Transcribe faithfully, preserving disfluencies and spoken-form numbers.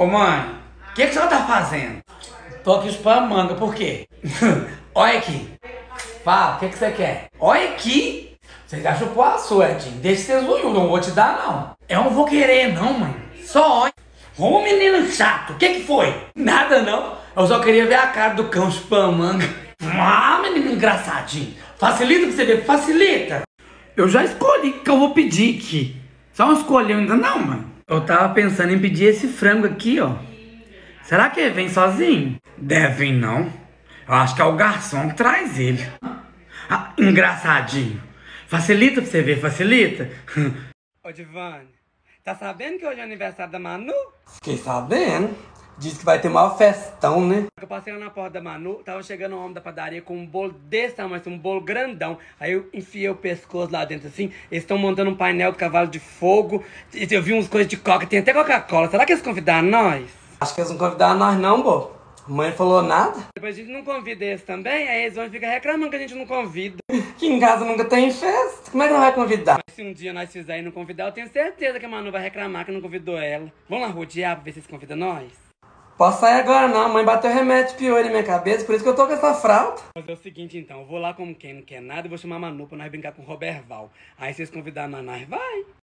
Ô mãe, o que, que a senhora tá fazendo? Tô aqui chupando manga, por quê? Olha aqui. Fala, o que, que você quer? Olha aqui. Você já chupou a sua, Edinho. Deixa ser zoiudo, não vou te dar, não. Eu não vou querer, não, mãe. Só olha. Ô menino chato, o que, que foi? Nada, não. Eu só queria ver a cara do cão chupando manga. Ah, menino engraçadinho. Facilita pra você ver, facilita. Eu já escolhi o que eu vou pedir aqui. Só não escolheu ainda não, mãe. Eu tava pensando em pedir esse frango aqui, ó. Será que ele vem sozinho? Deve vir, não. Eu acho que é o garçom que traz ele. Ah, engraçadinho. Facilita pra você ver, facilita. Ô, Divane, tá sabendo que hoje é aniversário da Manu? Fiquei sabendo. Diz que vai ter maior festão, né? Eu passei lá na porta da Manu, tava chegando um homem da padaria com um bolo desse tamanho, assim, um bolo grandão. Aí eu enfiei o pescoço lá dentro assim, eles estão montando um painel do cavalo de fogo. Eu vi umas coisas de coca, tem até Coca-Cola. Será que eles convidaram nós? Acho que eles não convidaram nós não, pô. A mãe não falou nada. Depois a gente não convida eles também, aí eles vão ficar reclamando que a gente não convida. Aqui em casa nunca tem festa. Como é que não vai convidar? Mas se um dia nós fizermos e não convidar, eu tenho certeza que a Manu vai reclamar que não convidou ela. Vamos lá rodear pra ver se eles convidam nós? Posso sair agora não, a mãe bateu remédio pior na minha cabeça, por isso que eu tô com essa fralda. Mas é o seguinte então, eu vou lá como quem não quer nada e vou chamar a Manu pra nós brincar com o Roberval. Aí se eles convidarem nós, nós vai.